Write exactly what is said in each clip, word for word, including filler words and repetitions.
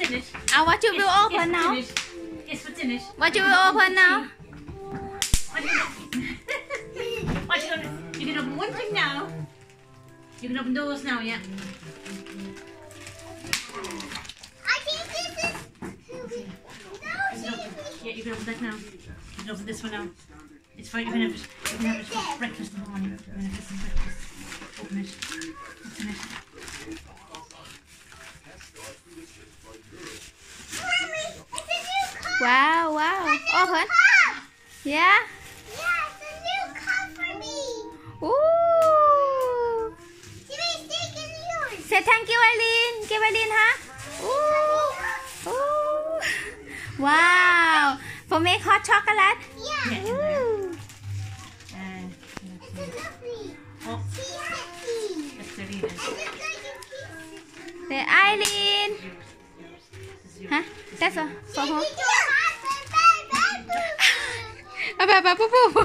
finished. Ah, what you will It's, open it's now? Finished. It's for finished. What you will open now? What you gonna? What you gonna? You can open one thing now. You can open those now, yeah. I think this is. No, Yeah, you can open that now. You can open this one now. It's fine. You can have it. You can have it for breakfast in the morning. You can have some breakfast. Open it. Open it. Mommy, it's a new cup. Wow, wow. Open. Cup. Yeah. Yeah, it's a new cup for me. Ooh. Jimmy's taking yours. Say thank you, Eileen. Give Eileen, huh? Ooh. Ooh. Wow. For make hot chocolate? Yeah. Yeah. Ooh. Uh, It's a lovely. oh, See, happy. that's the reader. It looks like a piece. Say Eileen. Huh? That's all. For her. Jimmy, do a high five, bye, bye, boo. Ah, bye, bye, boo, boo.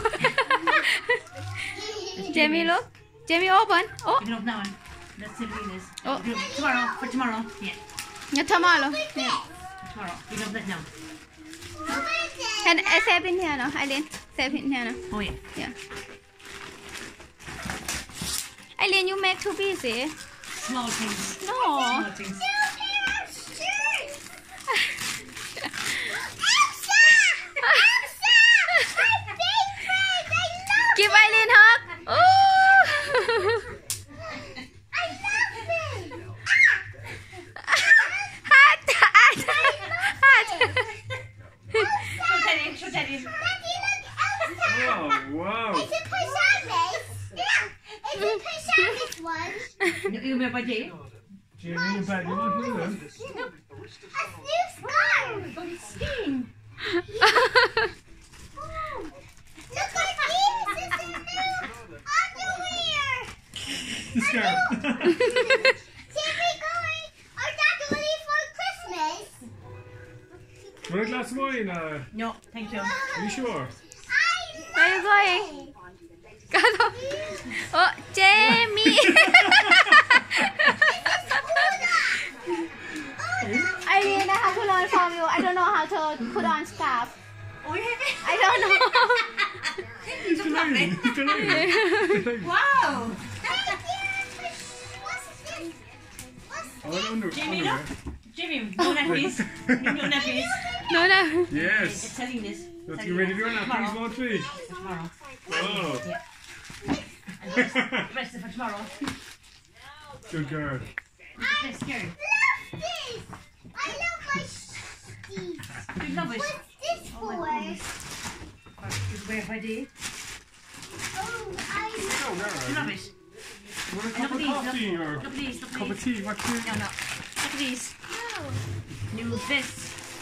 Jamie, look. Jamie, open. Oh. You can open that one. That's the readers. Oh. Tomorrow. For tomorrow. Yeah. Yeah, tomorrow. Yeah. For tomorrow. You can open that now. Who is it? Can I save in here, no? Eileen, save in here, no? Oh yeah. Yeah. Eileen, you make too busy. Small things. No. Small things. Give Eileen hug. Ooh. Hot, hot, hot. Show Daddy. Show Daddy. Oh, wow. It's a pajamas. Yeah, it's a pajamas one. You you remember Jay? Jamie, you back. You want to do them? A new scarf. Oh, it's skiing. Look like this. It's a new underwear. This guy. Jimmy going or not going for Christmas? Want a glass of wine? Uh, No, thank you. are you sure? Where are you going? Oh, Jamie. Eileen, I have to learn from you. I don't know how to put on scarf. Oh yeah. I don't know. He's delighted. He's delighted. Wow. What's this? What's Oh, under, Jamie, underwear. look. Jimmy, no nappies. No nappies. No, no. It's Yes. telling this. Let's get ready to go now. Please, one, three. Tomorrow. Oh. Yeah. And the rest, the rest is for tomorrow. Good girl. That's scary. love this? I love my these. You love it. What's this Oh for? my goodness. You wear by day. Oh, I Oh, You there. love it. Want a Look cup at of these. Look, coffee or look at these. Look cup at of these. tea? What's this? No, no. Look at these. know. New vests.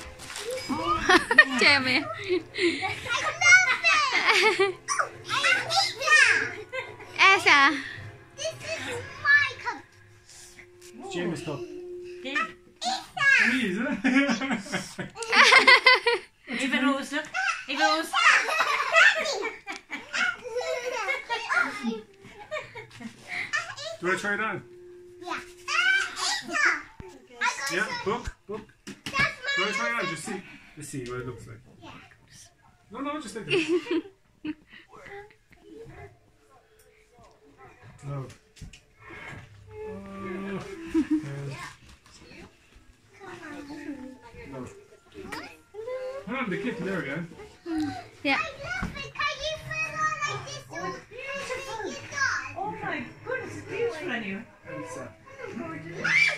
Jamie. I love it. I hate that. Elsa. This is my cup. James cup. Dave. For me, isn't it? Eva Rose, look. Eva Rose. Do I try it on? Yeah. Yeah, book, book. That's Do I my try it on? Just see. Just see what it looks like. Yeah. No, no, just like this. No. Oh. No. Hang on, the kitten there again. Yeah. I love it. Can you put it on like this? Oh, beautiful. Oh my goodness, it's beautiful on you. And, uh, Wow.